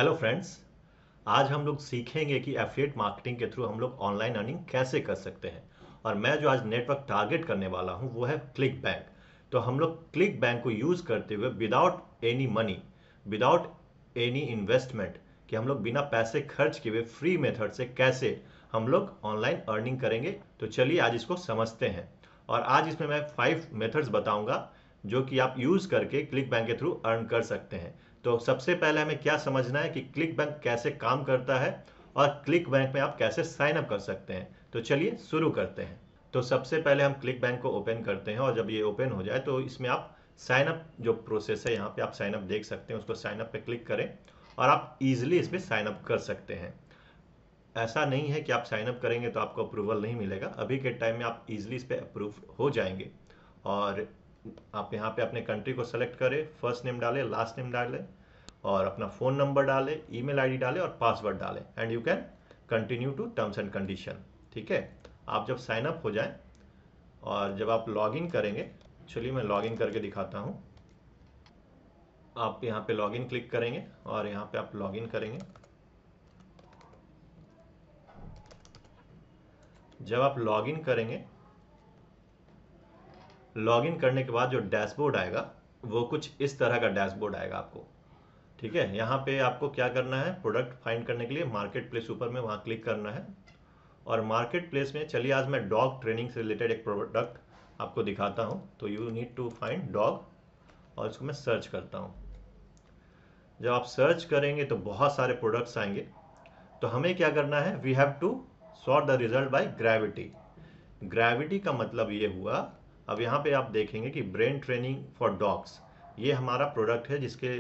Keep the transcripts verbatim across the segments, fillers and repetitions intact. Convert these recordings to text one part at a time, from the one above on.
Hello friends. आज हम लोग सीखेंगे कि एफिलिएट मार्केटिंग के थ्रू हम लोग ऑनलाइन अर्निंग कैसे कर सकते हैं। और मैं जो आज नेटवर्क टारगेट करने वाला हूं वो है क्लिक बैंक। तो हम लोग क्लिक बैंक को यूज़ करते हुए without any money, without any investment, कि हम लोग बिना पैसे खर्च किए हुए फ्री मेथड से कैसे हम लोग ऑनलाइन अर्निंग करेंगे। तो चलिए आज इसको समझते हैं। और आज इसमें मैं फाइव मेथड्स बताऊंगा जो कि आप यूज़ करके क्लिक बैंक के थ्रू अर्न कर सकते हैं। तो सबसे पहले हमें क्या समझना है कि क्लिक बैंक कैसे काम करता है और क्लिक बैंक में आप कैसे साइन अप कर सकते हैं। तो चलिए शुरू करते हैं। तो सबसे पहले हम क्लिक बैंक को ओपन करते हैं और जब ये ओपन हो जाए तो इसमें आप साइन अप जो प्रोसेस है यहाँ पे आप साइन अप देख सकते हैं, उसको साइन अप पे क्लिक करें और आप इजीली इस पर साइन अप कर सकते हैं। ऐसा नहीं है कि आप साइन अप करेंगे तो आपको अप्रूवल नहीं मिलेगा। अभी के टाइम में आप इजीली इस पर अप्रूव हो जाएंगे। और आप यहाँ पे अपने कंट्री को सेलेक्ट करें, फर्स्ट नेम डालें, लास्ट नेम डालें और अपना फ़ोन नंबर डालें, ईमेल आईडी डालें और पासवर्ड डालें and you can continue to terms and condition. ठीक है। आप जब साइन अप हो जाएं और जब आप लॉगिन करेंगे, चलिए मैं लॉगिन करके दिखाता हूँ। आप यहाँ पे लॉगिन क्लिक करेंगे और यहाँ पे आप लॉगिन करेंगे। जब आप लॉगिन करेंगे, लॉगिन करने के बाद जो डैशबोर्ड आएगा वो कुछ इस तरह का डैशबोर्ड आएगा आपको। ठीक है। यहाँ पे आपको क्या करना है, प्रोडक्ट फाइंड करने के लिए मार्केट प्लेस ऊपर में वहाँ क्लिक करना है। और मार्केट प्लेस में चलिए आज मैं डॉग ट्रेनिंग से रिलेटेड एक प्रोडक्ट आपको दिखाता हूँ। तो you need to find dog और इसको मैं सर्च करता हूँ। जब आप सर्च करेंगे तो बहुत सारे प्रोडक्ट्स आएंगे। तो हमें क्या करना है, we have to sort the result by gravity. Gravity का मतलब ये हुआ, अब यहाँ पे आप देखेंगे कि ब्रेन ट्रेनिंग फॉर डॉग्स, ये हमारा प्रोडक्ट है जिसके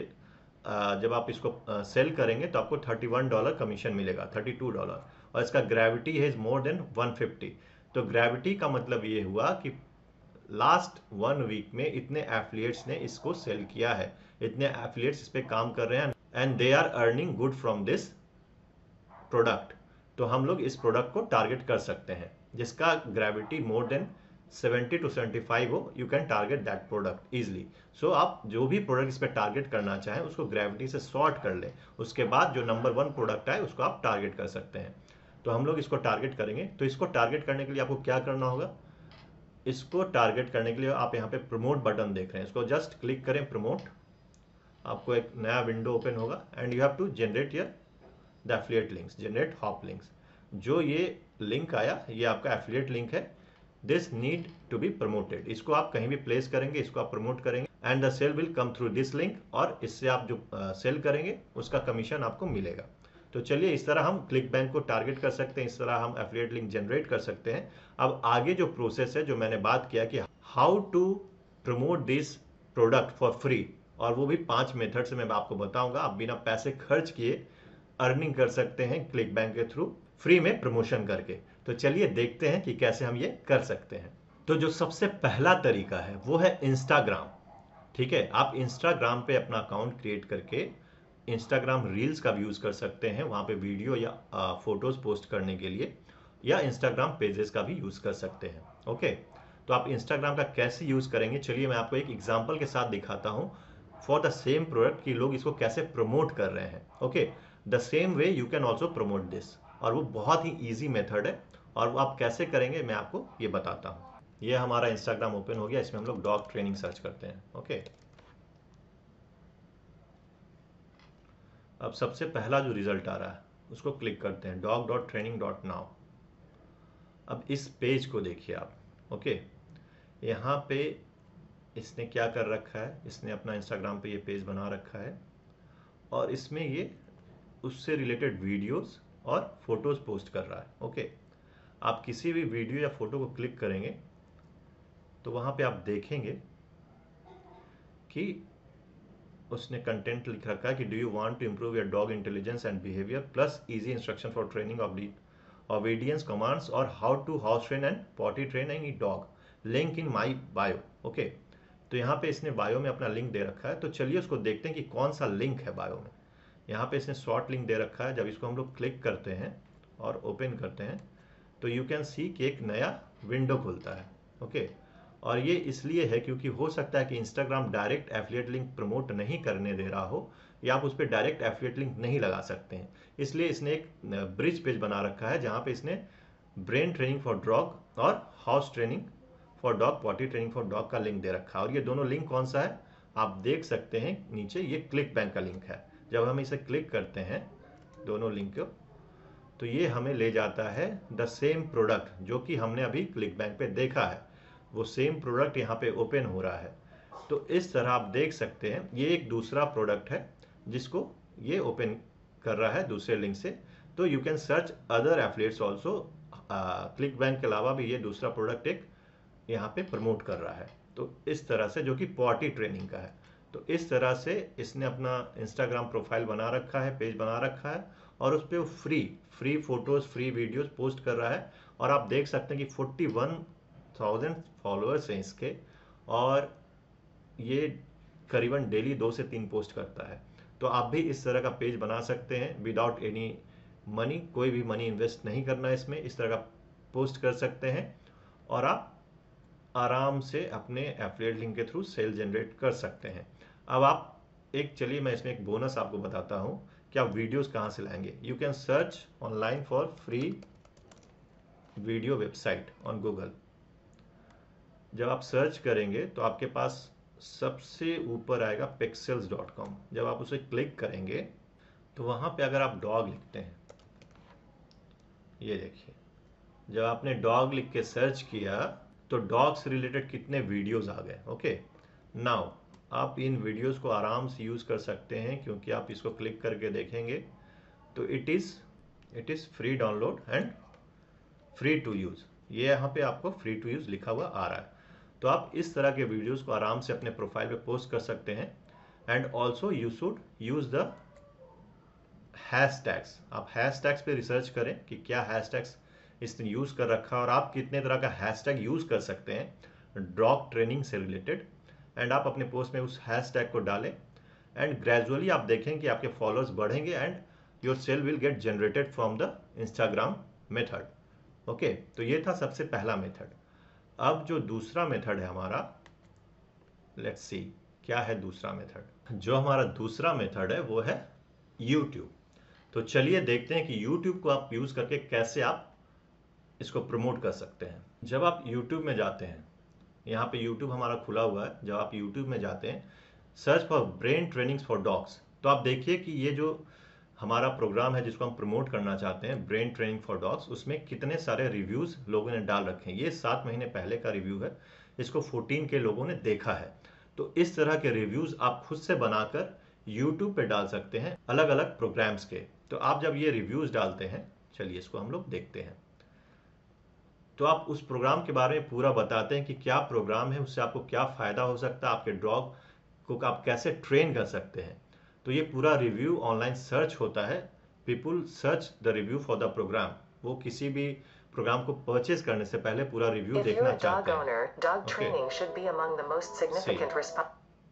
जब आप इसको सेल करेंगे तो आपको थर्टी वन डॉलर कमीशन मिलेगा, थर्टी टू डॉलर। और इसका ग्रेविटी है मोर देन वन फिफ्टी। तो ग्रेविटी का मतलब ये हुआ कि लास्ट वन वीक में इतने एफिलिएट्स ने इसको सेल किया है, इतने एफिलिएट्स इस पे काम कर रहे हैं and they are earning good from this product. तो हम लोग इस प्रोडक्ट को टारगेट कर सकते हैं जिसका gravity more than seventy two seventy five हो। You can target that product easily. So आप जो भी प्रोडक्ट इस पर टारगेट करना चाहें उसको ग्रेविटी से सॉर्ट कर लें, उसके बाद जो नंबर वन प्रोडक्ट है उसको आप टारगेट कर सकते हैं। तो हम लोग इसको टारगेट करेंगे। तो इसको टारगेट करने के लिए आपको क्या करना होगा, इसको टारगेट करने के लिए आप यहाँ पे प्रमोट बटन देख रहे हैं, इसको जस्ट क्लिक करें प्रमोट। आपको एक नया विंडो ओपन होगा and you have to generate your the affiliate links, generate hop links. जो ये लिंक आया ये आपका एफिलिएट लिंक है। This need to be promoted. इसको आप कहीं भी प्लेस करेंगे, इसको आप प्रमोट करेंगे and the sale will come through this link और इससे आप जो सेल uh, करेंगे उसका कमीशन आपको मिलेगा। तो चलिए इस तरह हम क्लिक बैंक को टारगेट कर सकते हैं, इस तरह हम एफिलिएट लिंक जनरेट कर सकते हैं। अब आगे जो प्रोसेस है जो मैंने बात किया कि how to promote this product for free, और वो भी पांच मेथड से मैं आपको बताऊंगा। आप बिना पैसे खर्च किए अर्निंग कर सकते हैं क्लिक बैंक के थ्रू, फ्री में प्रमोशन करके। तो चलिए देखते हैं कि कैसे हम ये कर सकते हैं। तो जो सबसे पहला तरीका है वो है इंस्टाग्राम। ठीक है। आप इंस्टाग्राम पे अपना अकाउंट क्रिएट करके इंस्टाग्राम रील्स का भी यूज कर सकते हैं, वहां पे वीडियो या फोटोज पोस्ट करने के लिए, या इंस्टाग्राम पेजेस का भी यूज कर सकते हैं। ओके। तो आप इंस्टाग्राम का कैसे यूज करेंगे, चलिए मैं आपको एक एग्जांपल के साथ दिखाता हूं फॉर द सेम प्रोडक्ट कि लोग इसको कैसे प्रमोट कर रहे हैं। Okay. The same way you can also promote this, और वो बहुत ही ईजी मेथड है और वो आप कैसे करेंगे मैं आपको ये बताता हूँ। ये हमारा इंस्टाग्राम ओपन हो गया, इसमें हम लोग डॉग ट्रेनिंग सर्च करते हैं। ओके। अब सबसे पहला जो रिजल्ट आ रहा है उसको क्लिक करते हैं, dog dot training dot now. अब इस पेज को देखिए आप। ओके। यहाँ पे इसने क्या कर रखा है, इसने अपना इंस्टाग्राम पे ये पेज बना रखा है और इसमें ये उससे रिलेटेड वीडियोस और फोटोज पोस्ट कर रहा है। ओके। आप किसी भी वीडियो या फोटो को क्लिक करेंगे तो वहां पे आप देखेंगे कि उसने कंटेंट लिख रखा है कि do you want to improve your dog intelligence and behaviour plus easy instruction for training of obedience commands और how to house train and potty train any dog, link in my bio. Okay. तो यहाँ पे इसने bio में अपना link दे रखा है। तो चलिए उसको देखते हैं कि कौन सा लिंक है बायो में। यहाँ पे इसने शॉर्ट लिंक दे रखा है। जब इसको हम लोग क्लिक करते हैं और ओपन करते हैं तो यू कैन सी कि एक नया विंडो खुलता है। ओके। और ये इसलिए है क्योंकि हो सकता है कि Instagram direct affiliate link promote नहीं करने दे रहा हो, या आप उस पर डायरेक्ट एफिलिएट लिंक नहीं लगा सकते हैं। इसलिए इसने एक ब्रिज पेज बना रखा है जहाँ पे इसने ब्रेन ट्रेनिंग फॉर डॉग और house training for dog, potty training for dog का लिंक दे रखा है। और ये दोनों लिंक कौन सा है आप देख सकते हैं नीचे, ये क्लिक बैंक का लिंक है। जब हम इसे क्लिक करते हैं दोनों लिंक को, तो ये हमें ले जाता है द सेम प्रोडक्ट जो कि हमने अभी क्लिक बैंक पे देखा है, वो सेम प्रोडक्ट यहाँ पे ओपन हो रहा है। तो इस तरह आप देख सकते हैं ये एक दूसरा प्रोडक्ट है जिसको ये ओपन कर रहा है दूसरे लिंक से। तो you can search other affiliates also, click bank के अलावा भी ये दूसरा प्रोडक्ट एक यहाँ पे प्रमोट कर रहा है। तो इस तरह से, जो कि पॉटी ट्रेनिंग का है, तो इस तरह से इसने अपना इंस्टाग्राम प्रोफाइल बना रखा है, पेज बना रखा है, और उस पर वो free free photos, free videos post कर रहा है। और आप देख सकते हैं कि फोर्टी वन थाउजेंड फॉलोअर्स हैं इसके, और ये करीबन डेली दो से तीन पोस्ट करता है। तो आप भी इस तरह का पेज बना सकते हैं विदाउट एनी मनी, कोई भी मनी इन्वेस्ट नहीं करना है इसमें। इस तरह का पोस्ट कर सकते हैं और आप आराम से अपने एफिलिएट लिंक के थ्रू सेल जनरेट कर सकते हैं। अब आप एक, चलिए मैं इसमें एक बोनस आपको बताता हूं कि आप वीडियोस कहां से लाएंगे। You can search online for free video website on Google. जब आप सर्च करेंगे तो आपके पास सबसे ऊपर आएगा पिक्सेल्स डॉट कॉम। जब आप उसे क्लिक करेंगे तो वहां पे अगर आप डॉग लिखते हैं, ये देखिए, जब आपने डॉग लिख के सर्च किया तो डॉग से रिलेटेड कितने वीडियोस आ गए। ओके, नाउ आप इन वीडियोस को आराम से यूज कर सकते हैं, क्योंकि आप इसको क्लिक करके देखेंगे तो it is it is free download and free to use. ये यहाँ पे आपको फ्री टू यूज लिखा हुआ आ रहा है। तो आप इस तरह के वीडियोस को आराम से अपने प्रोफाइल पे पोस्ट कर सकते हैं। And also you should use the hashtags. आप हैशटैग्स पे रिसर्च करें कि क्या हैशटैग्स इसने यूज कर रखा है, और आप कितने तरह का हैशटैग यूज कर सकते हैं डॉग ट्रेनिंग से रिलेटेड। एंड आप अपने पोस्ट में उस हैशटैग को डालें, एंड ग्रेजुअली आप देखें कि आपके फॉलोअर्स बढ़ेंगे and your sale will get generated from the Instagram method. Okay, तो ये था सबसे पहला मेथड। अब जो दूसरा मेथड है हमारा, लेट्स सी क्या है दूसरा मेथड। जो हमारा दूसरा मेथड है वो है यूट्यूब। तो चलिए देखते हैं कि यूट्यूब को आप यूज करके कैसे आप इसको प्रमोट कर सकते हैं। जब आप यूट्यूब में जाते हैं, यहाँ पे यूट्यूब हमारा खुला हुआ है, जब आप यूट्यूब में जाते हैं search for brain trainings for dogs, तो आप देखिए कि ये जो हमारा प्रोग्राम है जिसको हम प्रमोट करना चाहते हैं, ब्रेन ट्रेनिंग फॉर डॉग्स, उसमें कितने सारे रिव्यूज लोगों ने डाल रखे हैं। ये सात महीने पहले का रिव्यू है, इसको फोर्टीन के लोगों ने देखा है। तो इस तरह के रिव्यूज आप खुद से बनाकर यूट्यूब पे डाल सकते हैं अलग अलग प्रोग्राम्स के। तो आप जब ये रिव्यूज डालते हैं, चलिए इसको हम लोग देखते हैं, तो आप उस प्रोग्राम के बारे में पूरा बताते हैं कि क्या प्रोग्राम है, उससे आपको क्या फायदा हो सकता है, आपके डॉग को आप कैसे ट्रेन कर सकते हैं। तो ये पूरा रिव्यू ऑनलाइन सर्च होता है। People search the review for the program. वो किसी भी प्रोग्राम को परचेज करने से पहले पूरा रिव्यू If you're देखना a dog चाहते हैं। owner, dog Okay. training should be among the most significant respo-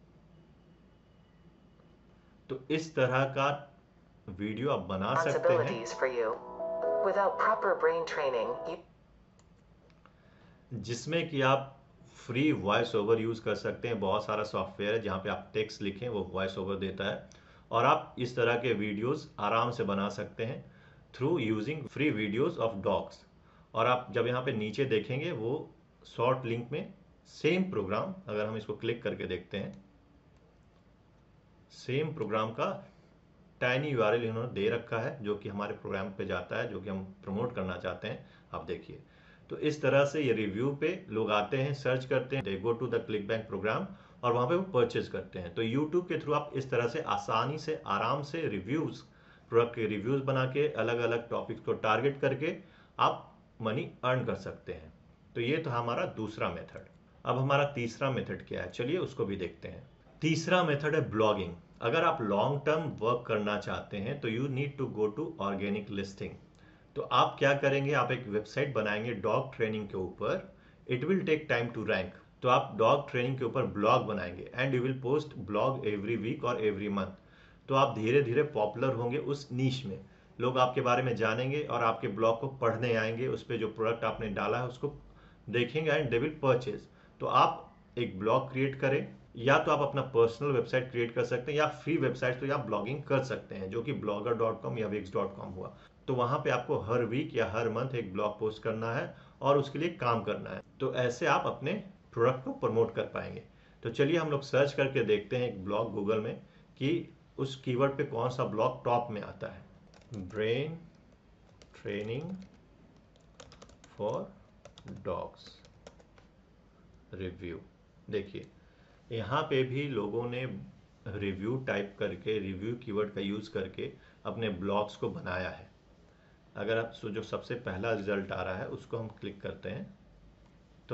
तो इस तरह का वीडियो आप बना सकते हैं responsibilities for you. Without proper brain training, you जिसमें कि आप फ्री वॉइस ओवर यूज कर सकते हैं। बहुत सारा सॉफ्टवेयर है जहाँ पे आप टेक्स्ट लिखें वो वॉइस ओवर देता है, और आप इस तरह के वीडियोस आराम से बना सकते हैं through using free videos of dogs. और आप जब यहाँ पे नीचे देखेंगे वो शॉर्ट लिंक में सेम प्रोग्राम, अगर हम इसको क्लिक करके देखते हैं, सेम प्रोग्राम का टाइनी यूआरएल इन्होंने दे रखा है जो कि हमारे प्रोग्राम पे जाता है, जो कि हम प्रमोट करना चाहते हैं। आप देखिए, तो इस तरह से ये रिव्यू पे लोग आते हैं, सर्च करते हैं, they go to the click bank program, और वहां पे वो परचेज करते हैं। तो यूट्यूब के थ्रू आप इस तरह से आसानी से, आराम से रिव्यूज, प्रोडक्ट के रिव्यूज बना के अलग अलग टॉपिक्स को टारगेट करके आप मनी अर्न कर सकते हैं। तो ये तो हमारा दूसरा मेथड। अब हमारा तीसरा मेथड क्या है, चलिए उसको भी देखते हैं। तीसरा मेथड है ब्लॉगिंग। अगर आप लॉन्ग टर्म वर्क करना चाहते हैं तो you need to go to organic listing. तो आप क्या करेंगे, आप एक वेबसाइट बनाएंगे डॉग ट्रेनिंग के ऊपर। It will take time to rank. तो आप डॉग ट्रेनिंग के ऊपर ब्लॉग बनाएंगे and you will post blog every week और एवरी मंथ। तो आप धीरे धीरे पॉपुलर होंगे उस नीश में, लोग आपके बारे में जानेंगे और आपके ब्लॉग को पढ़ने आएंगे, उस पर जो प्रोडक्ट आपने डाला है उसको देखेंगे एंड दे विल परचेज। तो आप एक ब्लॉग क्रिएट करें या तो आप अपना पर्सनल वेबसाइट क्रिएट कर सकते हैं, या फ्री वेबसाइट तो आप ब्लॉगिंग कर सकते हैं, जो कि ब्लॉगर डॉट कॉम या विक्स डॉट कॉम हुआ। तो वहां पे आपको हर वीक या हर मंथ एक ब्लॉग पोस्ट करना है और उसके लिए काम करना है। तो ऐसे आप अपने प्रोडक्ट को प्रमोट कर पाएंगे। तो चलिए हम लोग सर्च करके देखते हैं एक ब्लॉग गूगल में कि उस कीवर्ड पे कौन सा ब्लॉग टॉप में आता है। Brain training for dogs review. देखिए यहाँ पे भी लोगों ने रिव्यू टाइप करके, रिव्यू कीवर्ड का यूज़ करके अपने ब्लॉग्स को बनाया है। अगर आप सो जो सबसे पहला रिजल्ट आ रहा है उसको हम क्लिक करते हैं तो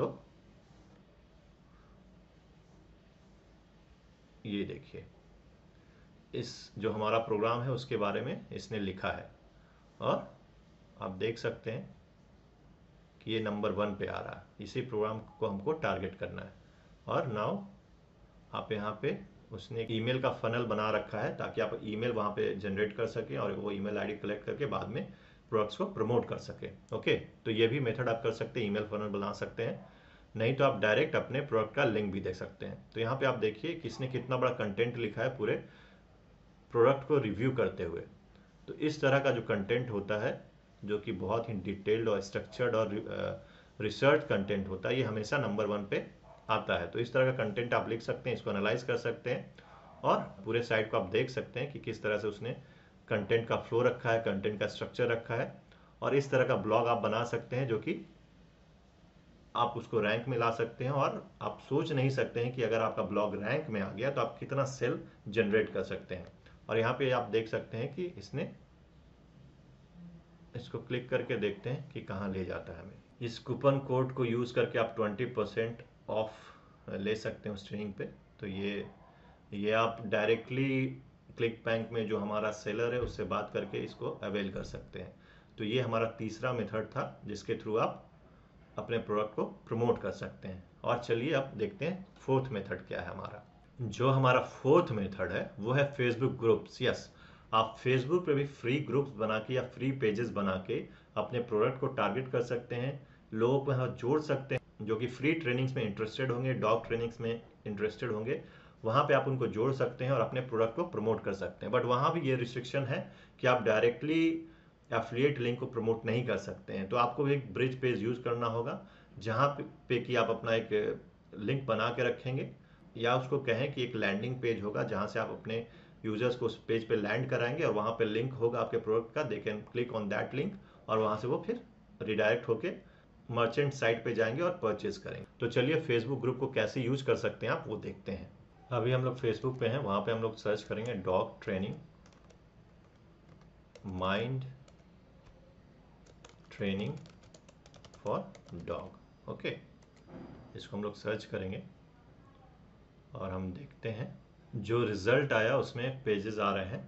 ये देखिए, इस जो हमारा प्रोग्राम है उसके बारे में इसने लिखा है और आप देख सकते हैं कि ये नंबर वन पे आ रहा है। इसी प्रोग्राम को हमको टारगेट करना है। और नाउ आप यहाँ पे उसने एक ईमेल का फनल बना रखा है ताकि आप ईमेल वहाँ पे जनरेट कर सकें और वो ईमेल आईडी कलेक्ट करके बाद में प्रोडक्ट्स को प्रमोट कर सकें। ओके, तो ये भी मेथड आप कर सकते हैं, ईमेल फनल बना सकते हैं। नहीं तो आप डायरेक्ट अपने प्रोडक्ट का लिंक भी दे सकते हैं। तो यहाँ पे आप देखिए किसने कितना बड़ा कंटेंट लिखा है पूरे प्रोडक्ट को रिव्यू करते हुए। तो इस तरह का जो कंटेंट होता है, जो कि बहुत ही डिटेल्ड और स्ट्रक्चर्ड और रिसर्च कंटेंट होता है, ये हमेशा नंबर वन पे आता है। तो इस तरह का कंटेंट आप लिख सकते हैं, इसको एनालाइज कर सकते हैं और पूरे साइट को आप देख सकते हैं कि किस तरह से उसने कंटेंट का फ्लो रखा है, कंटेंट का स्ट्रक्चर रखा है। और इस तरह का ब्लॉग आप बना सकते हैं जो कि आप उसको रैंक में ला सकते हैं। और आप सोच नहीं सकते हैं कि अगर आपका ब्लॉग रैंक में आ गया तो आप कितना सेल जनरेट कर सकते हैं। और यहाँ पे आप देख सकते हैं कि इसने, इसको क्लिक करके देखते हैं कि कहाँ ले जाता है हमें। इस कूपन कोड को यूज़ करके आप ट्वेंटी परसेंट ऑफ ले सकते हैं उस ट्रेनिंग पे। तो ये ये आप डायरेक्टली क्लिक बैंक में जो हमारा सेलर है उससे बात करके इसको अवेल कर सकते हैं। तो ये हमारा तीसरा मेथड था जिसके थ्रू आप अपने प्रोडक्ट को प्रमोट कर सकते हैं। और चलिए अब देखते हैं फोर्थ मेथड क्या है हमारा। जो हमारा फोर्थ मेथड है वो है फेसबुक ग्रुप्स। यस, आप फेसबुक पे भी फ्री ग्रुप्स बना के या फ्री पेजेस बना के अपने प्रोडक्ट को टारगेट कर सकते हैं, लोगों को यहाँ जोड़ सकते हैं जो कि फ्री ट्रेनिंग्स में इंटरेस्टेड होंगे, डॉग ट्रेनिंग्स में इंटरेस्टेड होंगे। वहाँ पे आप उनको जोड़ सकते हैं और अपने प्रोडक्ट को प्रमोट कर सकते हैं। बट वहाँ भी ये रिस्ट्रिक्शन है कि आप डायरेक्टली एफिलिएट लिंक को प्रमोट नहीं कर सकते हैं। तो आपको एक ब्रिज पेज यूज़ करना होगा जहाँ पे, पे कि आप अपना एक लिंक बना के रखेंगे, या उसको कहें कि एक लैंडिंग पेज होगा जहाँ से आप अपने यूजर्स को उस पेज पे लैंड कराएंगे और वहाँ पे लिंक होगा आपके प्रोडक्ट का, they can click on that link और वहाँ से वो फिर रिडायरेक्ट होके मर्चेंट साइट पे जाएंगे और परचेज करेंगे। तो चलिए फेसबुक ग्रुप को कैसे यूज कर सकते हैं आप वो देखते हैं। अभी हम लोग फेसबुक पे हैं, वहाँ पे हम लोग सर्च करेंगे dog training mind training for dog. Okay, इसको हम लोग सर्च करेंगे और हम देखते हैं जो रिजल्ट आया उसमें पेजेस आ रहे हैं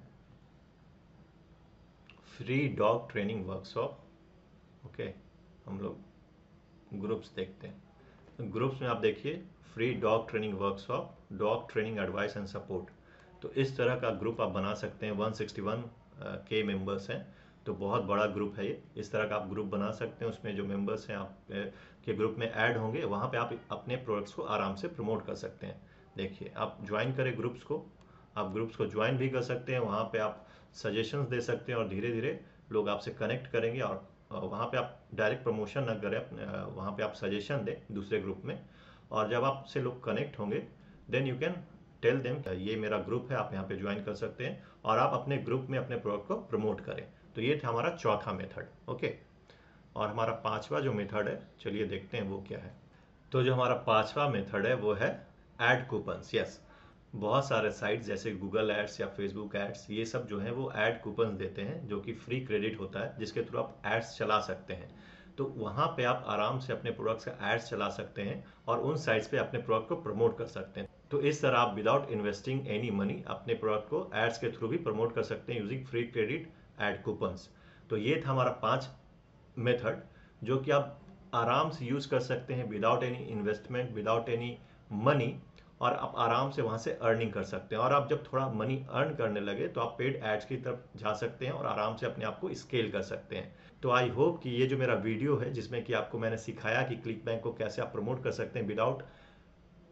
free dog training workshop. Okay, हम लोग ग्रुप्स देखते हैं। ग्रुप्स में आप देखिए free dog training workshop, dog training advice and support. तो इस तरह का ग्रुप आप बना सकते हैं। वन सिक्सटी वन के मेंबर्स हैं, तो बहुत बड़ा ग्रुप है ये। इस तरह का आप ग्रुप बना सकते हैं, उसमें जो मेंबर्स हैं आप के ग्रुप में ऐड होंगे, वहाँ पे आप अपने प्रोडक्ट्स को आराम से प्रमोट कर सकते हैं। देखिए आप ज्वाइन करें ग्रुप्स को, आप ग्रुप्स को ज्वाइन भी कर सकते हैं, वहाँ पे आप सजेशंस दे सकते हैं और धीरे धीरे लोग आपसे कनेक्ट करेंगे। और वहाँ पे आप डायरेक्ट प्रमोशन ना करें, वहाँ पे आप सजेशन दें दूसरे ग्रुप में। और जब आपसे लोग कनेक्ट होंगे then you can tell them ये मेरा ग्रुप है, आप यहाँ पे ज्वाइन कर सकते हैं और आप अपने ग्रुप में अपने प्रोडक्ट को प्रमोट करें। तो ये था हमारा चौथा मेथड। ओके, और हमारा पांचवा जो मेथड है चलिए देखते हैं वो क्या है। तो जो हमारा पांचवा मेथड है वो है एड कूपन्स। यस, बहुत सारे साइट्स जैसे गूगल एड्स या फेसबुक एड्स, ये सब जो है वो एड कूपन्स देते हैं जो कि फ्री क्रेडिट होता है, जिसके थ्रू आप एड्स चला सकते हैं। तो वहाँ पे आप आराम से अपने प्रोडक्ट्स का एड्स चला सकते हैं और उन साइट्स पे अपने प्रोडक्ट को प्रमोट कर सकते हैं। तो इस तरह आप विदाउट इन्वेस्टिंग एनी मनी अपने प्रोडक्ट को एड्स के थ्रू भी प्रमोट कर सकते हैं using free credit ad coupons. तो ये था हमारा पांच मेथड जो कि आप आराम से यूज कर सकते हैं without any investment, without any money, और आप आराम से वहां से अर्निंग कर सकते हैं। और आप जब थोड़ा मनी अर्न करने लगे तो आप पेड एड्स की तरफ जा सकते हैं और आराम से अपने आप को स्केल कर सकते हैं। तो आई होप कि ये जो मेरा वीडियो है जिसमें कि आपको मैंने सिखाया कि क्लिक बैंक को कैसे आप प्रमोट कर सकते हैं without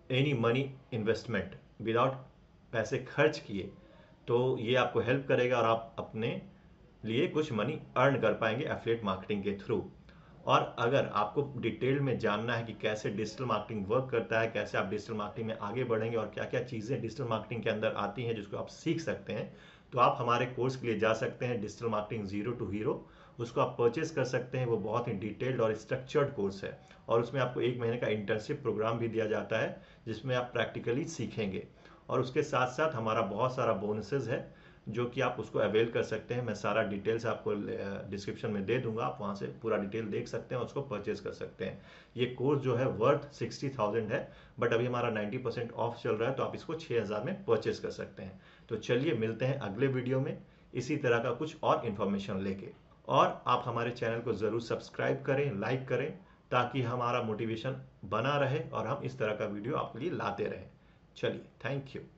any money investment, without पैसे खर्च किए, तो ये आपको हेल्प करेगा और आप अपने लिए कुछ मनी अर्न कर पाएंगे एफिलिएट मार्केटिंग के थ्रू। और अगर आपको डिटेल में जानना है कि कैसे डिजिटल मार्केटिंग वर्क करता है, कैसे आप डिजिटल मार्केटिंग में आगे बढ़ेंगे और क्या क्या चीज़ें डिजिटल मार्केटिंग के अंदर आती हैं जिसको आप सीख सकते हैं, तो आप हमारे कोर्स के लिए जा सकते हैं, digital marketing zero to hero. उसको आप परचेज कर सकते हैं। वो बहुत ही डिटेल्ड और स्ट्रक्चर्ड कोर्स है और उसमें आपको एक महीने का इंटर्नशिप प्रोग्राम भी दिया जाता है जिसमें आप प्रैक्टिकली सीखेंगे। और उसके साथ साथ हमारा बहुत सारा बोनसेस है जो कि आप उसको अवेल कर सकते हैं। मैं सारा डिटेल्स आपको डिस्क्रिप्शन में दे दूंगा, आप वहाँ से पूरा डिटेल देख सकते हैं, उसको परचेज कर सकते हैं। ये कोर्स जो है वर्थ सिक्सटी थाउजेंड है, बट अभी हमारा नाइन्टी परसेंट ऑफ चल रहा है, तो आप इसको छः हज़ार में परचेज कर सकते हैं। तो चलिए मिलते हैं अगले वीडियो में इसी तरह का कुछ और इन्फॉर्मेशन लेके। और आप हमारे चैनल को ज़रूर सब्सक्राइब करें, लाइक करें, ताकि हमारा मोटिवेशन बना रहे और हम इस तरह का वीडियो आपके लिए लाते रहें। चलिए, थैंक यू।